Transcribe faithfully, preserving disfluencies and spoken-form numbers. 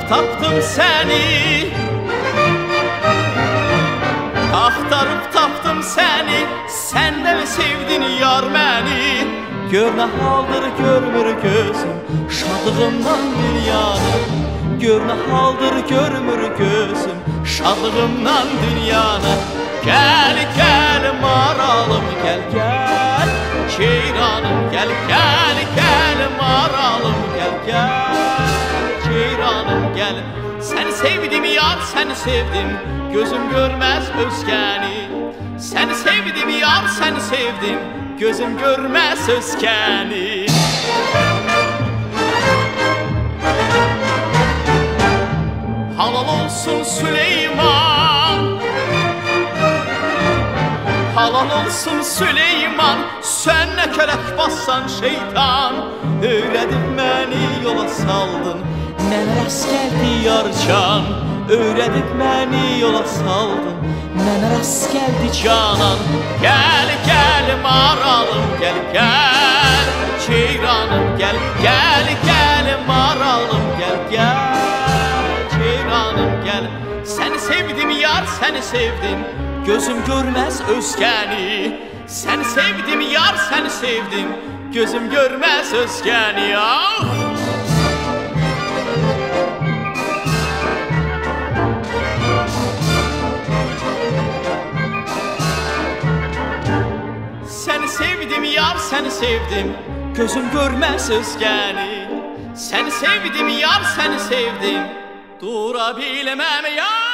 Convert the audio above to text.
tapdım səni, axtarıb tapdım səni, səndən sevdin yar məni. Gör nə haldır görmür gözüm, şadlığımdan dünyanı. Gör nə haldır görmür gözüm, şadlığımdan dünyanı. Gəl, gəl maralım, gəl, gəl ceyranım, gəl, gəl, gəl maralım, gəl, gəl ceyranım, gəl. Səni sevdim yar, səni sevdim, gözüm görməz özgəni. Səni sevdim yar, səni sevdim, gözüm görməz özgəni. Halal olsun Süleyman, halal olsun Süleyman, sən nə kələk bassan şeytan. Öyrədib məni yola saldın, mənə rast gəldi yarcan. Öyrədib məni yola saldın, mənə rast gəldi canan. Gəl, gəl maralım, gəl, gəl ceyranım, gəl, gəl, gəl maralım, gəl, gəl ceyranım, gəl. Səni sevdim yar, səni sevdim, gözüm görməz özgəni. Səni sevdim yar, səni sevdim, gözüm görməz özgəni. Səni sevdim yar, səni sevdim, gözüm görməz özgəni. Səni sevdim yar, səni sevdim, dura bilməm yar.